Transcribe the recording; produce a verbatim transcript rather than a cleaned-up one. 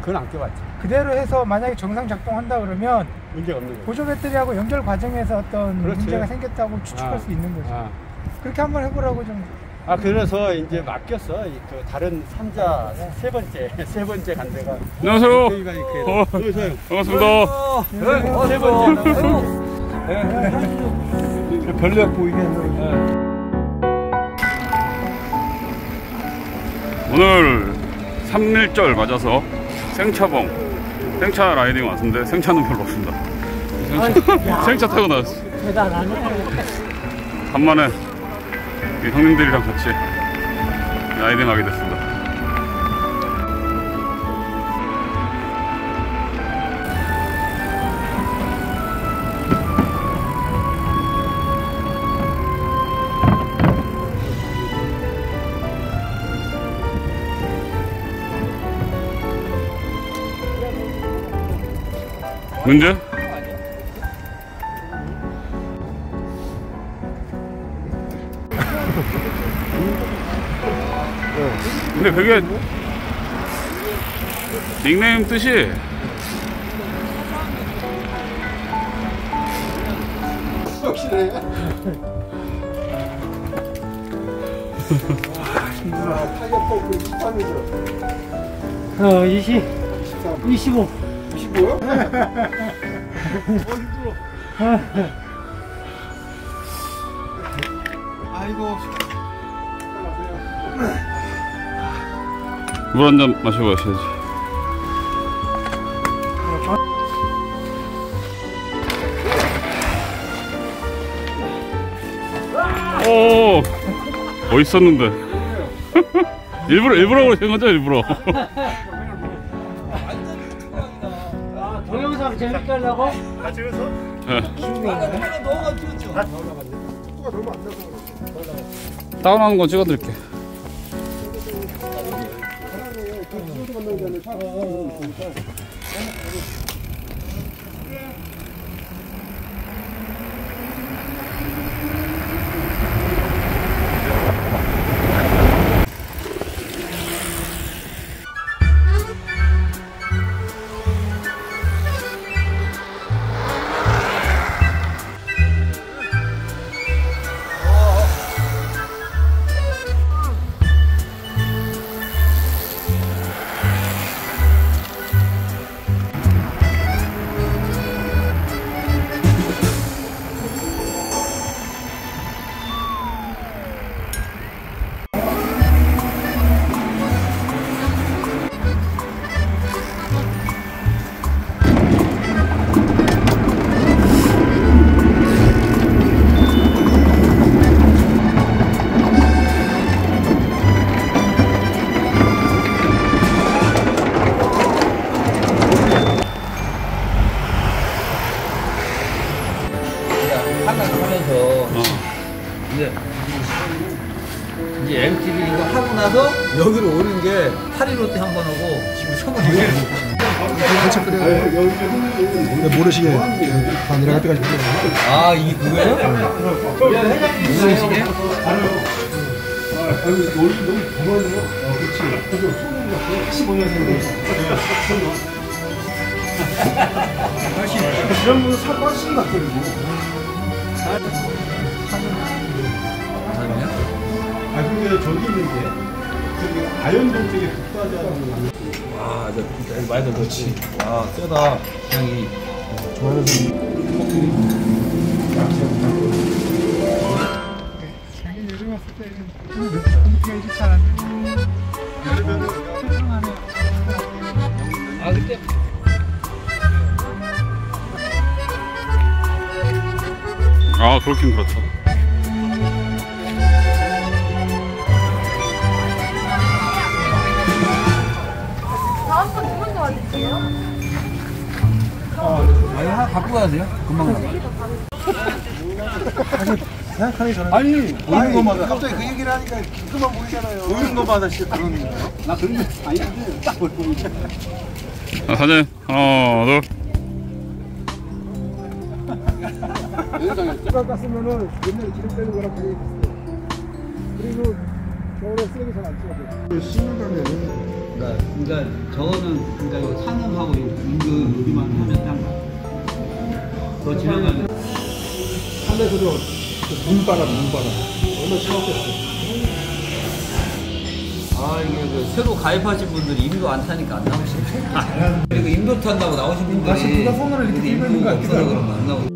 그건 안 껴봤지. 그대로 해서 만약에 정상 작동한다 그러면 문제가 없는 거죠. 보조 배터리하고 연결 과정에서 어떤 그렇지. 문제가 생겼다고 추측할 아, 수 있는 거죠. 아. 그렇게 한번 해보라고 좀. 아 그래서 이제 맡겼어. 이 그 다른 삼자 세 번째 세 번째 간대가. 안녕하세요. 저희가 이렇게 어, 여기서요. 반갑습니다. 네, 세 번째. 네. 별력 보이게 한다고. 네. 오늘 삼일절 맞아서 생차봉 생차 라이딩 왔는데 생차는 별로 없습니다. 생차, 생차 타고 나왔어. 대단하네. 간만에 이 형님들이랑 같이 라이딩 하게 됐습니다. 문제? 근데 그게 닉네임 뜻이 역시네. 타이어 포크 이십삼이죠. 어, 이십, 이십오. 이십오요? 어 힘들어. 아이고. 물 한 잔 마시고 가셔야지. 오, 멋있었는데. 일부러 일부러 그러신 거죠, 일부러. 동영상 재밌게 하려고? 다 찍었어? 네. 너가 찍었죠? 다 올라갔네. 속도가 너무 안 나서. 다운하는 거 찍어드릴게. 이제 이제 엠티비 이거 하고 나서 여기로 오는 게 파리로트 한 번 하고 지금 서번 하고 모래시계 다 내려갈 때까지 아 이게 그거예요? 모래시계? 이런 거 사 훨씬 낫거든요. 아 근데 저기 있는데 저기 아현동 쪽에 북사자라는 와, 저 많이들 그렇지. 와, 세다 향이. 좋아하는 자기 요즘 왔을 때는 공기가 이렇게 잘 안 되는데 소중하네. 아 그때 아, 그렇긴 그렇죠. 다음 번 누군 거 같으세요? 아니 하나 갖고 가세요. 금방 가. 생각하기 전에 아니 보이는 것마다 갑자기 그 얘기를 하니까 그만 보이잖아요. 보이는 것마다 진짜 그런 거예요? 나 그런 거 아닌데 딱 보고 있잖아. 자, 사진 하나, 둘. 수박 깠으면은 옛날에 기름 빼는 거랑 되게 비슷해요. 그리고 겨울에 쓰레기 잘 안 치워져. 심을 가면은 그러니까 저거는 그러니까 요 상음하고 요 은근 여기만 하면 딱 맞아. 더 지나가면 산에서도 눈바람, 눈바람. 얼마나 심각했어. 아 이게 그 새로 가입하신 분들이 임도 안 타니까 안 나오시네. 그리고 임도 탄다고 나오신 분들이 다시 누가 손으로 이렇게 근데 들고 있는 거 임도가 같기도 없어서 하고. 그러면 안 나오지.